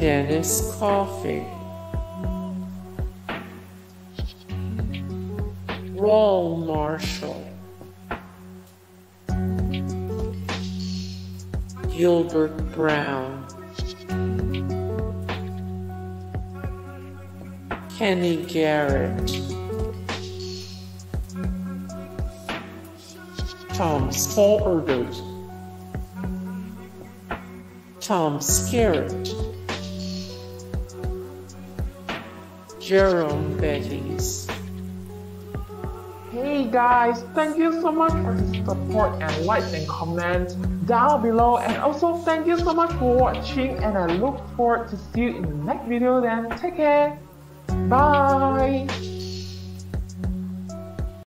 Dennis Coffey, Rawle Marshall, Gilbert Brown, Kenny Garrett, Tom Skerritt, Tom Skerritt, Jerome Bettis. Hey guys, thank you so much for the support and likes and comments down below, and also thank you so much for watching, and I look forward to see you in the next video. Then take care, bye.